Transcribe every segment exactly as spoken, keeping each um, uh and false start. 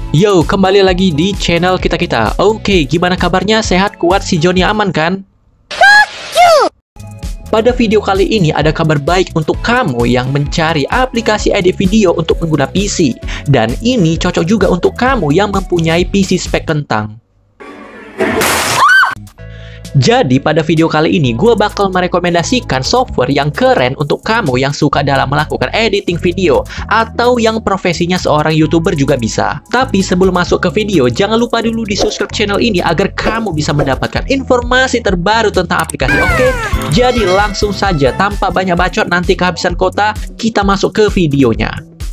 Yo, kembali lagi di channel kita-kita. Oke, gimana kabarnya? Sehat, kuat, si Joni aman kan? Pada video kali ini ada kabar baik untuk kamu yang mencari aplikasi edit video untuk pengguna P C. Dan ini cocok juga untuk kamu yang mempunyai P C spek kentang. Jadi pada video kali ini gue bakal merekomendasikan software yang keren untuk kamu yang suka dalam melakukan editing video atau yang profesinya seorang YouTuber juga bisa. Tapi sebelum masuk ke video, jangan lupa dulu di subscribe channel ini agar kamu bisa mendapatkan informasi terbaru tentang aplikasi. Oke, jadi langsung saja tanpa banyak bacot nanti kehabisan kota, kita masuk ke videonya.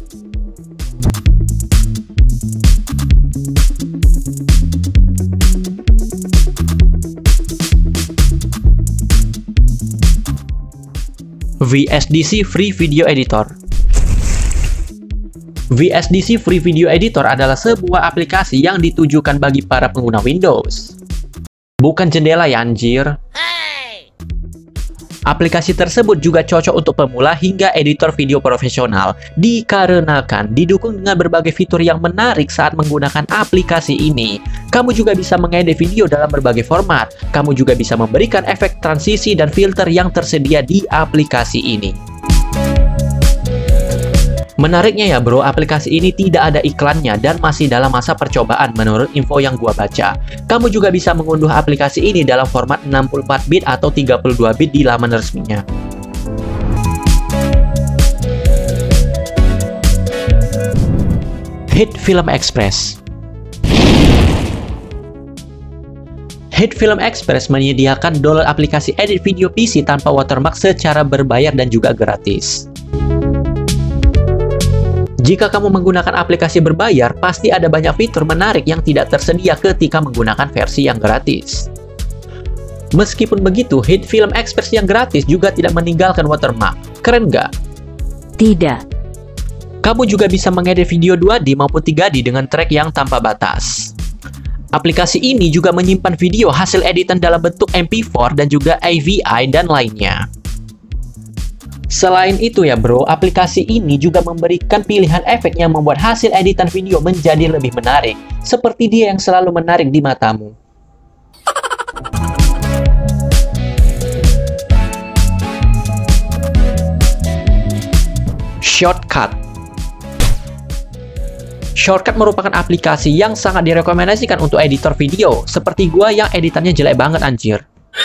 V S D C Free Video Editor. V S D C Free Video Editor adalah sebuah aplikasi yang ditujukan bagi para pengguna Windows. Bukan jendela ya anjir. Aplikasi tersebut juga cocok untuk pemula hingga editor video profesional, dikarenakan didukung dengan berbagai fitur yang menarik saat menggunakan aplikasi ini. Kamu juga bisa mengedit video dalam berbagai format. Kamu juga bisa memberikan efek transisi dan filter yang tersedia di aplikasi ini. Menariknya ya bro, aplikasi ini tidak ada iklannya dan masih dalam masa percobaan menurut info yang gua baca. Kamu juga bisa mengunduh aplikasi ini dalam format enam puluh empat bit atau tiga puluh dua bit di laman resminya. Hit Film Express. Hit Film Express menyediakan download aplikasi edit video P C tanpa watermark secara berbayar dan juga gratis. Jika kamu menggunakan aplikasi berbayar, pasti ada banyak fitur menarik yang tidak tersedia ketika menggunakan versi yang gratis. Meskipun begitu, Hit Film Express yang gratis juga tidak meninggalkan watermark. Keren nggak? Tidak. Kamu juga bisa mengedit video dua D maupun tiga D dengan track yang tanpa batas. Aplikasi ini juga menyimpan video hasil editan dalam bentuk M P empat dan juga A V I dan lainnya. Selain itu ya bro, aplikasi ini juga memberikan pilihan efek yang membuat hasil editan video menjadi lebih menarik, seperti dia yang selalu menarik di matamu. Shortcut. Shortcut merupakan aplikasi yang sangat direkomendasikan untuk editor video, seperti gua yang editannya jelek banget anjir.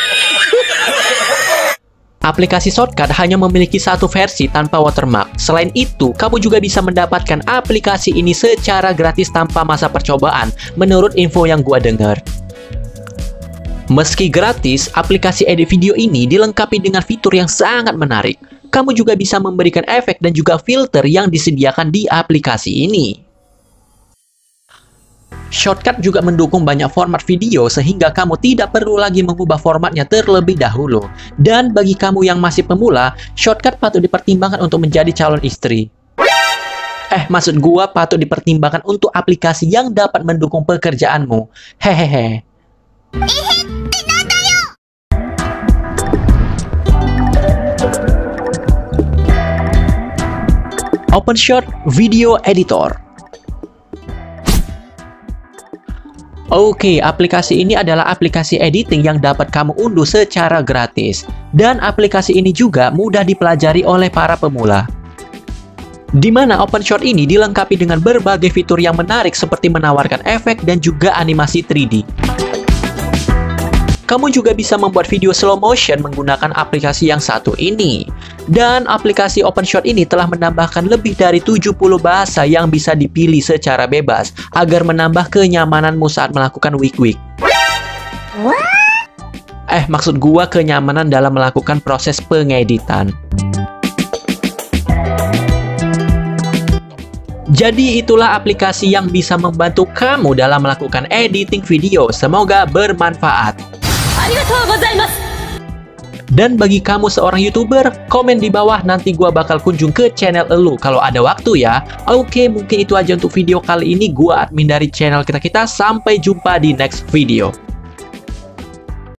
Aplikasi Shortcut hanya memiliki satu versi tanpa watermark. Selain itu, kamu juga bisa mendapatkan aplikasi ini secara gratis tanpa masa percobaan, menurut info yang gua dengar. Meski gratis, aplikasi edit video ini dilengkapi dengan fitur yang sangat menarik. Kamu juga bisa memberikan efek dan juga filter yang disediakan di aplikasi ini. Shortcut juga mendukung banyak format video sehingga kamu tidak perlu lagi mengubah formatnya terlebih dahulu. Dan bagi kamu yang masih pemula, Shortcut patut dipertimbangkan untuk menjadi calon istri. Eh, maksud gua patut dipertimbangkan untuk aplikasi yang dapat mendukung pekerjaanmu. Hehehe. OpenShot Video Editor. Oke, aplikasi ini adalah aplikasi editing yang dapat kamu unduh secara gratis. Dan aplikasi ini juga mudah dipelajari oleh para pemula. Di mana OpenShot ini dilengkapi dengan berbagai fitur yang menarik seperti menawarkan efek dan juga animasi tiga D. Kamu juga bisa membuat video slow motion menggunakan aplikasi yang satu ini. Dan aplikasi OpenShot ini telah menambahkan lebih dari tujuh puluh bahasa yang bisa dipilih secara bebas agar menambah kenyamananmu saat melakukan wik-wik. Eh, maksud gua kenyamanan dalam melakukan proses pengeditan. Jadi itulah aplikasi yang bisa membantu kamu dalam melakukan editing video. Semoga bermanfaat. Dan bagi kamu seorang YouTuber, komen di bawah, nanti gua bakal kunjung ke channel elu kalau ada waktu ya. Oke, mungkin itu aja untuk video kali ini. Gua admin dari channel kita-kita. Sampai jumpa di next video.